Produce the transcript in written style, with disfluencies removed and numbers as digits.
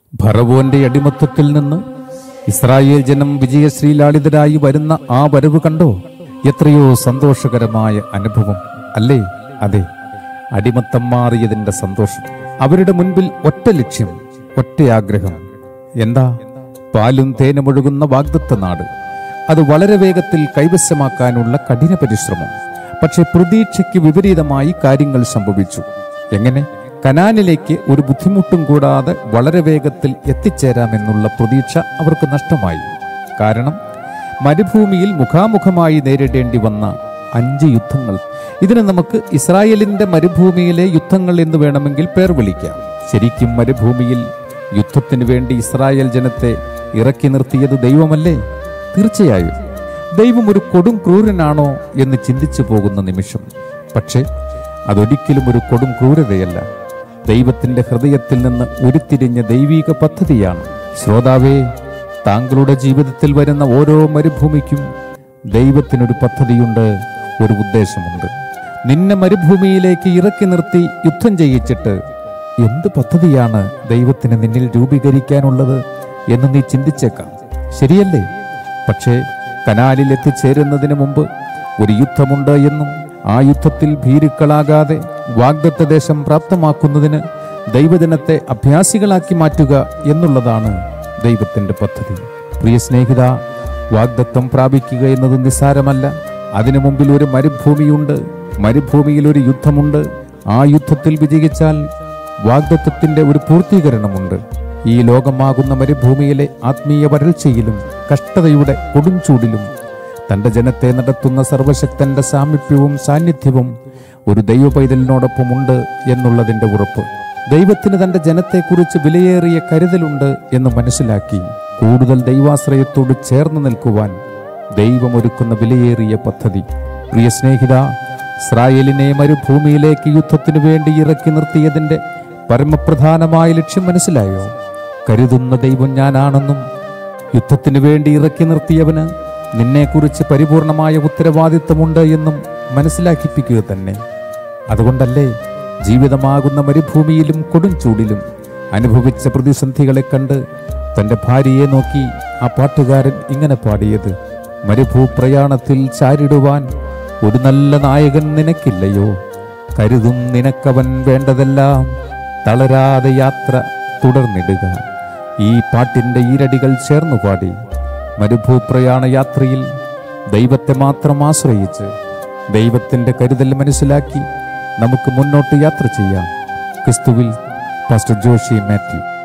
ഫറവോന്റെ അടിമത്തത്തിൽ നിന്ന് ഇസ്രായേൽ ജനം വിജയശ്രീലാളിതരായി വരുന്ന ആ വരവ് കണ്ടോ? എത്രയോ സന്തോഷകരമായ അനുഭവം അല്ലേ? അതെ, അടിമത്തം മാറിയതിന്റെ സന്തോഷം. അവരുടെ മുൻപിൽ ഒറ്റ ലക്ഷ്യം, ഒറ്റ ആഗ്രഹം. എന്താ? പാലും തേനുമൊഴുകുന്ന വാഗ്ദത്ത നാട്. അത് വളരെ വേഗത്തിൽ കൈവശമാക്കാനുള്ള കഠിന പരിശ്രമം. പക്ഷെ പ്രതീക്ഷയ്ക്ക് വിപരീതമായി കാര്യങ്ങൾ സംഭവിച്ചു. എങ്ങനെ? കനാനിലേക്ക് ഒരു ബുദ്ധിമുട്ടും കൂടാതെ വളരെ വേഗത്തിൽ എത്തിച്ചേരാമെന്നുള്ള പ്രതീക്ഷ അവർക്ക് നഷ്ടമായി. കാരണം മരുഭൂമിയിൽ മുഖാമുഖമായി നേരിടേണ്ടി വന്ന 5 യുദ്ധങ്ങൾ. ഇതിന് നമുക്ക് ഇസ്രായേലിന്റെ മരുഭൂമിയിലെ യുദ്ധങ്ങൾ എന്ന് വേണമെങ്കിൽ പേർ വിളിക്കാം. ശരിക്കും മരുഭൂമിയിൽ യുദ്ധത്തിനു വേണ്ടി ഇസ്രായേൽ ജനത്തെ ഇറക്കി നിർത്തിയത് ദൈവമല്ലേ? തീർച്ചയായും. ദൈവം ഒരു കൊടും ക്രൂരനാണോ എന്ന് ചിന്തിച്ചു പോകുന്ന നിമിഷം. പക്ഷേ അതൊരിക്കലും ഒരു കൊടും ക്രൂരതയല്ല. ദൈവത്തിന്റെ ഹൃദയത്തിൽ നിന്ന് ഉരുത്തിരിഞ്ഞ ദൈവിക പദ്ധതിയാണ്. ശ്രോതാവേ, താങ്കളുടെ ജീവിതത്തിൽ വരുന്ന ഓരോ മരുഭൂമിക്കും ദൈവത്തിനൊരു പദ്ധതിയുണ്ട്, ഒരു ഉദ്ദേശമുണ്ട്. നിന്നെ മരുഭൂമിയിലേക്ക് ഇറക്കി നിർത്തി യുദ്ധം ചെയ്യിച്ചിട്ട് എന്ത് പദ്ധതിയാണ് ദൈവത്തിന് നിന്നിൽ രൂപീകരിക്കാനുള്ളത് എന്ന് നീ ചിന്തിച്ചേക്കാം. ശരിയല്ലേ? പക്ഷേ കനാലിൽ എത്തിച്ചേരുന്നതിന് മുമ്പ് ഒരു യുദ്ധമുണ്ട് എന്നും ആ യുദ്ധത്തിൽ ഭീരുക്കളാകാതെ വാഗ്ദത്ത ദേശം പ്രാപ്തമാക്കുന്നതിന് ദൈവജനത്തെ അഭ്യാസികളാക്കി മാറ്റുക എന്നുള്ളതാണ് ദൈവത്തിന്റെ പദ്ധതി. പ്രിയ സ്നേഹിത, വാഗ്ദത്തം പ്രാപിക്കുക എന്നത് നിസ്സാരമല്ല. അതിനു മുമ്പിൽ ഒരു മരുഭൂമിയുണ്ട്. മരുഭൂമിയിൽ ഒരു യുദ്ധമുണ്ട്. ആ യുദ്ധത്തിൽ വിജയിച്ചാൽ വാഗ്ദത്തത്തിന്റെ ഒരു പൂർത്തീകരണമുണ്ട്. ഈ ലോകമാകുന്ന മരുഭൂമിയിലെ ആത്മീയ വരൾച്ചയിലും കഷ്ടതയുടെ കൊടുംചൂടിലും തന്റെ ജനത്തെ നടത്തുന്ന സർവശക്തന്റെ സാമീപ്യവും സാന്നിധ്യവും ഒരു ദൈവ പൈതലിനോടൊപ്പമുണ്ട് എന്നുള്ളതിന്റെ ഉറപ്പ്. ദൈവത്തിന് തന്റെ ജനത്തെക്കുറിച്ച് വിലയേറിയ കരുതലുണ്ട് എന്ന് മനസ്സിലാക്കി കൂടുതൽ ദൈവാശ്രയത്തോട് ചേർന്ന് നിൽക്കുവാൻ ദൈവം ഒരുക്കുന്ന വിലയേറിയ പദ്ധതി. പ്രിയ സ്നേഹിത, ഇസ്രായേലിനെ മരുഭൂമിയിലേക്ക് യുദ്ധത്തിനു വേണ്ടി ഇറക്കി നിർത്തിയതിന്റെ പരമപ്രധാനമായ ലക്ഷ്യം മനസ്സിലായോ? കരുതുന്ന ദൈവം ഞാനാണെന്നും യുദ്ധത്തിനു വേണ്ടി ഇറക്കി നിർത്തിയവന് നിന്നെക്കുറിച്ച് പരിപൂർണമായ ഉത്തരവാദിത്വമുണ്ട് എന്നും മനസ്സിലാക്കിപ്പിക്കുക തന്നെ. അതുകൊണ്ടല്ലേ ജീവിതമാകുന്ന മരുഭൂമിയിലും കൊടുംചൂടിലും അനുഭവിച്ച പ്രതിസന്ധികളെ കണ്ട് തന്റെ ഭാര്യയെ നോക്കി ആ പാട്ടുകാരൻ ഇങ്ങനെ പാടിയത്: മരുഭൂപ്രയാണത്തിൽ ചാരിടുവാൻ ഒരു നല്ല നായകൻ നിനക്കില്ലയോ? കരുതും നിനക്കവൻ വേണ്ടതെല്ലാം, തളരാതെ യാത്ര തുടർന്നിടുക. ഈ പാട്ടിന്റെ ഈരടികൾ ചേർന്നു പാടി മരുഭൂപ്രയാണ യാത്രയിൽ ദൈവത്തെ മാത്രം ആശ്രയിച്ച് ദൈവത്തിന്റെ കരുതൽ മനസ്സിലാക്കി നമുക്ക് മുന്നോട്ട് യാത്ര ചെയ്യാം. ക്രിസ്തുവിൽ പാസ്റ്റർ ജോഷി മാത്യു.